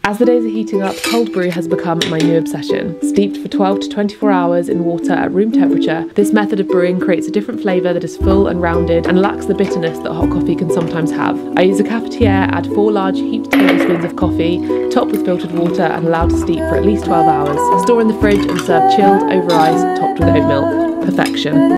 As the days are heating up, cold brew has become my new obsession. Steeped for 12 to 24 hours in water at room temperature, this method of brewing creates a different flavour that is full and rounded and lacks the bitterness that hot coffee can sometimes have. I use a cafetiere, add 4 large heaped tablespoons of coffee, top with filtered water and allow to steep for at least 12 hours. Store in the fridge and serve chilled over ice, topped with oat milk. Perfection.